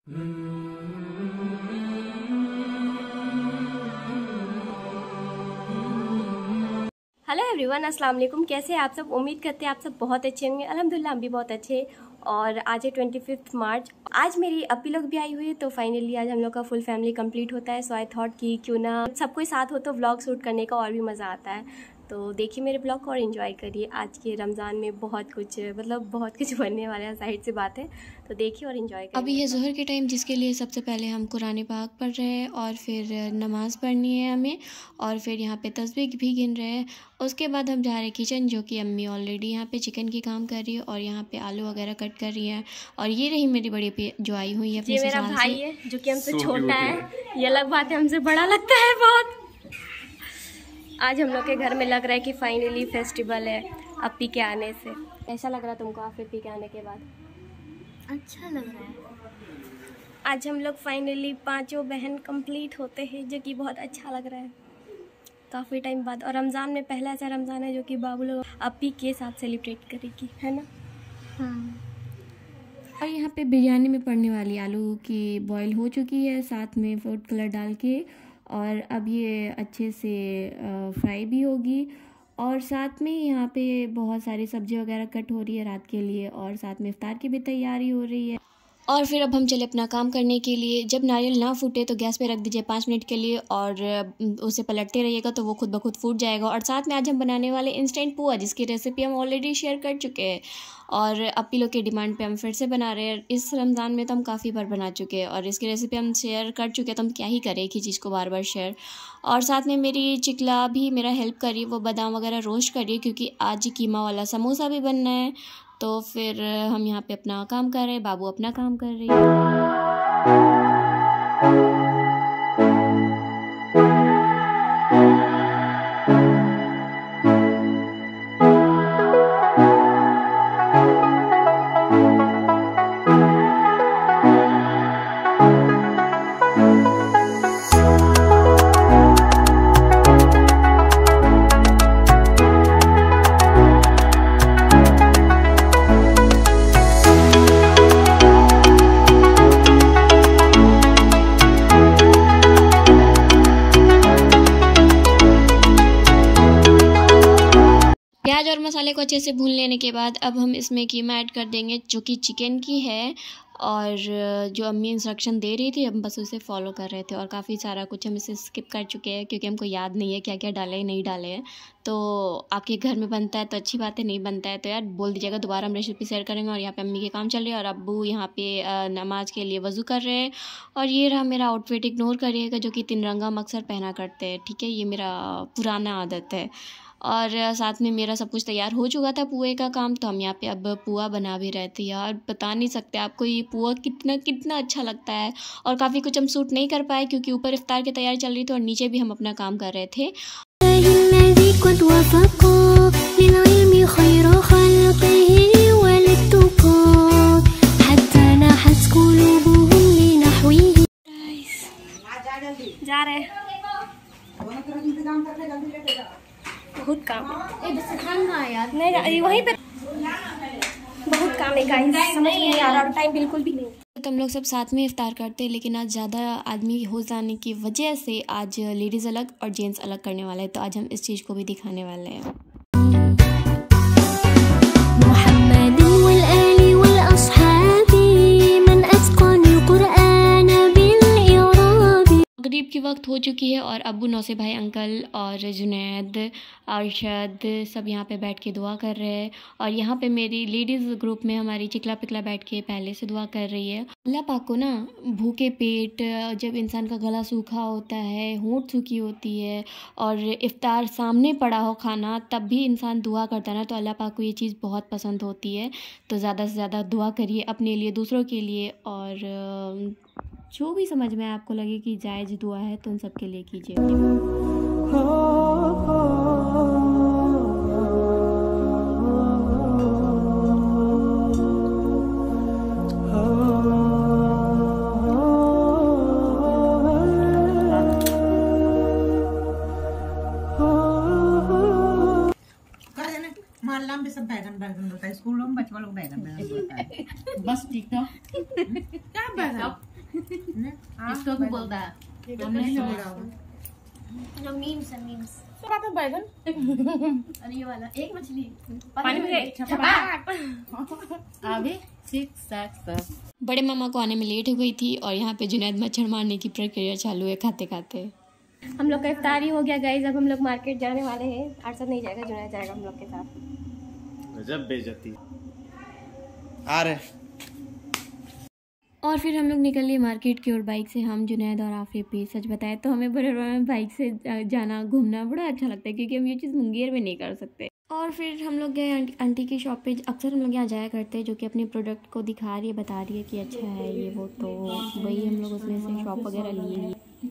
Hello everyone, अस्सलाम वालेकुम। कैसे हैं आप सब? उम्मीद करते हैं आप सब बहुत अच्छे होंगे। अल्हम्दुलिल्लाह हम भी बहुत अच्छे। और आज है 25 मार्च। आज मेरी अपी लोग भी आई हुई है, तो फाइनली आज हम लोग का फुल फैमिली कंप्लीट होता है। सो आई थॉट कि क्यों ना सब कोई साथ हो तो व्लॉग शूट करने का और भी मज़ा आता है। तो देखिए मेरे ब्लॉग को और एंजॉय करिए। आज के रमज़ान में बहुत कुछ बनने वाला है, साइड से बात है, तो देखिए और एंजॉय करिए। अभी है ज़ोहर के टाइम, जिसके लिए सबसे पहले हम कुरान पाक पढ़ रहे हैं और फिर नमाज़ पढ़नी है हमें, और फिर यहाँ पे तस्बीह भी गिन रहे हैं। उसके बाद हम जा रहे हैं किचन, जो कि अम्मी ऑलरेडी यहाँ पे चिकन की काम कर रही है और यहाँ पे आलू वगैरह कट कर रही है। और ये रही मेरी बड़ी अपी जो आई हुई है अपने मेरा भाई है जो कि हमसे छोटा है। ये अलग बात है, हमसे बड़ा लगता है बहुत। आज हम लोग के घर में लग रहा है कि फाइनली फेस्टिवल है अपी के आने से। ऐसा लग रहा है तुमको अपी के आने के बाद? अच्छा लग रहा है। आज हम लोग फाइनली पांचों बहन कंप्लीट होते हैं, जो कि बहुत अच्छा लग रहा है काफ़ी टाइम बाद। और रमज़ान में पहला ऐसा रमज़ान है जो कि बाबू लोग अपी के साथ सेलिब्रेट करेगी, है ना? हाँ। और यहाँ पे बिरयानी में पड़ने वाली आलू की बॉईल हो चुकी है, साथ में फूड कलर डाल के, और अब ये अच्छे से फ्राई भी होगी। और साथ में यहाँ पे बहुत सारी सब्ज़ी वगैरह कट हो रही है रात के लिए, और साथ में इफ्तार की भी तैयारी हो रही है। और फिर अब हम चले अपना काम करने के लिए। जब नारियल ना फूटे तो गैस पे रख दीजिए 5 मिनट के लिए, और उसे पलटते रहिएगा तो वो खुद ब खुद फूट जाएगा। और साथ में आज हम बनाने वाले इंस्टेंट पुआ, जिसकी रेसिपी हम ऑलरेडी शेयर कर चुके हैं, और अपी लोग के डिमांड पे हम फिर से बना रहे हैं। इस रमज़ान में तो हम काफ़ी बार बना चुके हैं और इसकी रेसिपी हम शेयर कर चुके हैं, तो हम क्या ही करें एक ही चीज़ को बार बार शेयर। और साथ में मेरी चिकला भी मेरा हेल्प करी, वो बादाम वगैरह रोस्ट करी, क्योंकि आज कीमा वाला समोसा भी बनना है। तो फिर हम यहाँ पे अपना काम कर रहे हैं, बाबू अपना काम कर रही है। प्याज और मसाले को अच्छे से भून लेने के बाद अब हम इसमें कीमा ऐड कर देंगे, जो कि चिकन की है। और जो अम्मी इंस्ट्रक्शन दे रही थी हम बस उसे फॉलो कर रहे थे, और काफ़ी सारा कुछ हम इसे स्किप कर चुके हैं क्योंकि हमको याद नहीं है क्या क्या डाले नहीं डाले हैं। तो आपके घर में बनता है तो अच्छी बात है, नहीं बनता है तो यार बोल दीजिएगा, दोबारा हम रेसिपी शेयर करेंगे। और यहाँ पे अम्मी के काम चल रहे हैं और अब्बू यहाँ पे नमाज के लिए वज़ू कर रहे हैं। और ये रहा मेरा आउटफिट, इग्नोर करिएगा, जो कि तिरंगा हम अक्सर पहना करते हैं, ठीक है? ये मेरा पुराना आदत है। और साथ में मेरा सब कुछ तैयार हो चुका था पुए का काम, तो हम यहाँ पे अब पुआ बना भी रहे थे। यार बता नहीं सकते आपको ये पुआ कितना कितना अच्छा लगता है। और काफ़ी कुछ हम शूट नहीं कर पाए क्योंकि ऊपर इफ्तार की तैयारी चल रही थी और नीचे भी हम अपना काम कर रहे थे। जा रहे हैं, बहुत काम है यार। नहीं वहीं पे बहुत काम है गाइस, समझ में नहीं आ रहा, टाइम बिल्कुल भी नहीं। तो हम लोग सब साथ में इफ्तार करते हैं, लेकिन आज ज़्यादा आदमी हो जाने की वजह से आज लेडीज़ अलग और जेंट्स अलग करने वाले हैं, तो आज हम इस चीज़ को भी दिखाने वाले हैं। मगरिब की वक्त हो चुकी है और अब्बू नौसे भाई अंकल और जुनैद अरशद सब यहाँ पे बैठ के दुआ कर रहे हैं। और यहाँ पे मेरी लेडीज़ ग्रुप में हमारी चिकला पिकला बैठ के पहले से दुआ कर रही है। अल्लाह पाक को ना भूखे पेट, जब इंसान का गला सूखा होता है, होंठ सूखी होती है और इफ्तार सामने पड़ा हो खाना, तब भी इंसान दुआ करता है ना, तो अल्लाह पाक को ये चीज़ बहुत पसंद होती है। तो ज़्यादा से ज़्यादा दुआ करिए अपने लिए, दूसरों के लिए, और जो भी समझ में आपको लगे कि जायज़ दुआ है तो उन सब के लिए कीजिए। मोहल्ला में सब बैगन बैगन बोलता है, स्कूलों में बच्चा लोग बैगन बैगन बोलता है। बस ठीक था। क्या बैगन इसको भी बोलता है जो मीम्स है मीम्स। बैगन अरे ये वाला एक मछली पानी में अभी 6 बड़े मामा को आने में लेट हो गई थी और यहाँ पे जुनैद मच्छर मारने की प्रक्रिया चालू है खाते खाते। हम लोग का इफ्तारी हो गया गाइस। अब हम लोग मार्केट जाने वाले हैं। अरशद नहीं जाएगा, जुनैद जाएगा हम लोग के साथ। गजब बेइज्जती आ रहे। और फिर हम लोग निकल लिए मार्केट की ओर बाइक से। हम जुनैद और आफिया पे सच बताए तो हमें बड़े में बाइक से जाना घूमना बड़ा अच्छा लगता है क्योंकि हम ये चीज़ मुंगेर में नहीं कर सकते। और फिर हम लोग गए आंटी की शॉप पे। अक्सर हम लोग यहाँ जाया करते हैं, जो कि अपने प्रोडक्ट को दिखा रही है, बता रही है कि अच्छा है ये वो, तो वही हम लोग उसमें से शॉप वगैरह लिए।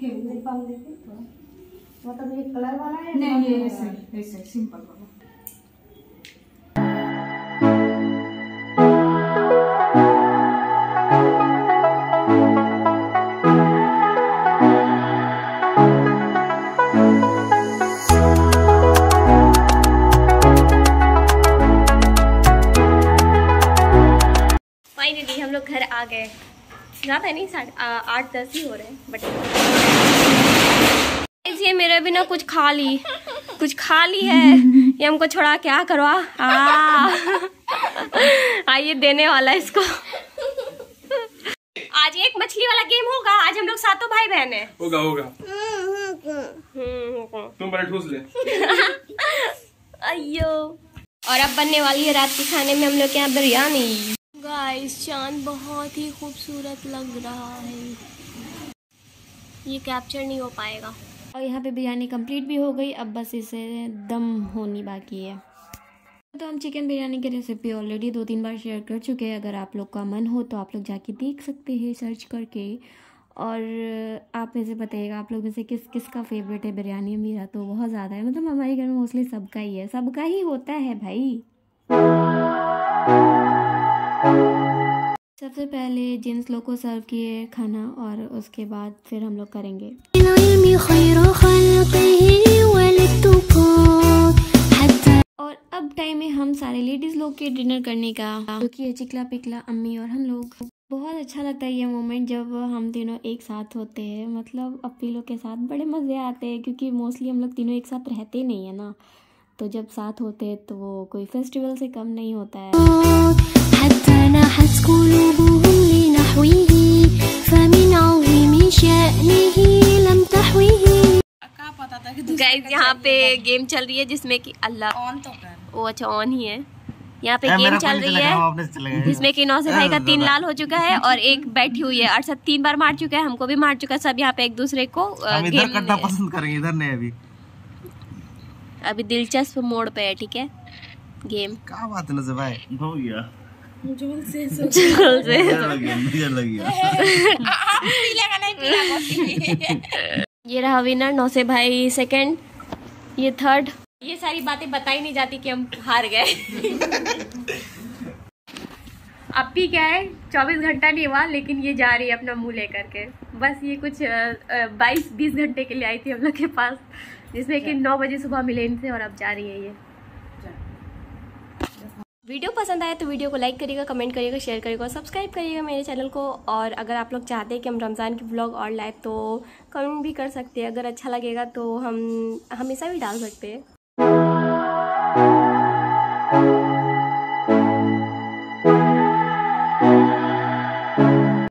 फाइनली हम लोग घर आ गए। ज़्यादा नहीं, 8-10 ही हो रहे हैं। बट ये मेरे बिना कुछ खा ली है। ये हमको छोड़ा क्या करवा। आइए देने वाला इसको। आज एक मछली वाला गेम होगा। आज हम लोग सातों भाई बहन हैं। होगा तुम बड़े ठूस ले। अयो। और अब बनने वाली है रात के खाने में हम लोग के यहाँ बिरयानी। गाइस चांद बहुत ही खूबसूरत लग रहा है। ये कैप्चर नहीं हो पाएगा। और यहाँ पे बिरयानी कंप्लीट भी हो गई। अब बस इसे दम होनी बाकी है। तो हम चिकन बिरयानी की रेसिपी ऑलरेडी 2-3 बार शेयर कर चुके हैं। अगर आप लोग का मन हो तो आप लोग जाके देख सकते हैं सर्च करके। और आप में से बताइएगा आप लोग में से किस का फेवरेट है बिरयानी। मेरा तो बहुत ज़्यादा है, मतलब हमारे घर में मोस्टली सबका ही है, सबका ही होता है भाई। सबसे पहले जेंट्स लोग को सर्व किए खाना और उसके बाद फिर हम लोग करेंगे। और अब टाइम है हम सारे लेडीज़ लोग के डिनर करने का, जो कि है चिकला पिकला अम्मी और हम लोग। बहुत अच्छा लगता है ये मोमेंट जब हम तीनों एक साथ होते हैं। मतलब अपनी लोग के साथ बड़े मज़े आते हैं क्योंकि मोस्टली हम लोग तीनों एक साथ रहते नहीं है ना, तो जब साथ होते हैं तो वो कोई फेस्टिवल से कम नहीं होता है। गाइस यहाँ पे गेम चल रही है जिसमें कि अल्लाह ऑन तो कर। ओ अच्छा ऑन ही है। यहाँ पे गेम चल रही है जिसमें कि नौसे भाई का 3 लाल हो चुका है और एक बैठी हुई है। अरशद 3 बार मार चुका है, हमको भी मार चुका है। सब यहाँ पे एक दूसरे को इधर करना पसंद करेंगे, इधर नहीं। अभी दिलचस्प मोड़ पे है। ठीक है गेम। क्या बात है भाई, हो गया झूल से ये रहा विनर। नौसे भाई सेकंड, ये थर्ड। ये सारी बातें बताई नहीं जाती कि हम हार गए। अब भी क्या है 24 घंटा नहीं हुआ लेकिन ये जा रही है अपना मुंह लेकर के। बस ये कुछ 22-20 घंटे के लिए आई थी हम लोग के पास, जिसमें कि 9 बजे सुबह मिले इनसे और अब जा रही है ये। वीडियो पसंद आया तो वीडियो को लाइक करिएगा, कमेंट करिएगा, शेयर करिएगा, सब्सक्राइब करिएगा मेरे चैनल को। और अगर आप लोग चाहते हैं कि हम रमज़ान की व्लॉग और लाइव तो कमेंट भी कर सकते हैं। अगर अच्छा लगेगा तो हम हमेशा भी डाल सकते हैं।